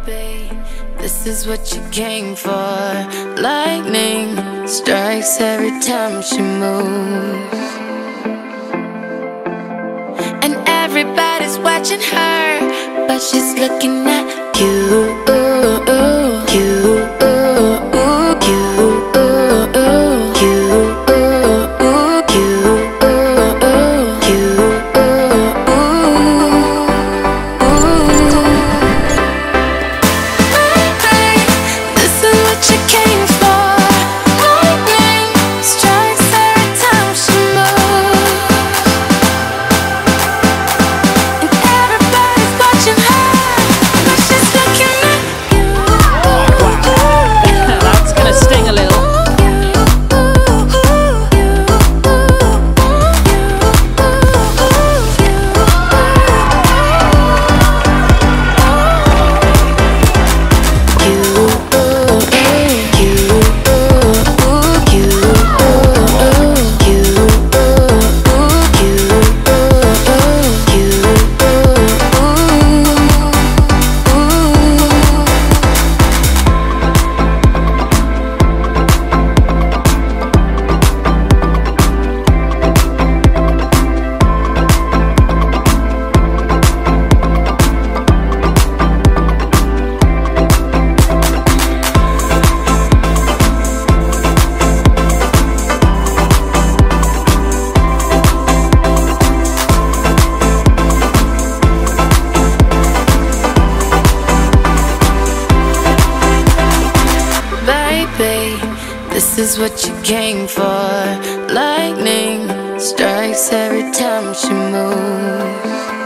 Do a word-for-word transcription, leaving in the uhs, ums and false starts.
Baby, this is what you came for. Lightning strikes every time she moves, and everybody's watching her, but she's looking at you, you, you. This is what you came for. Lightning strikes every time she moves.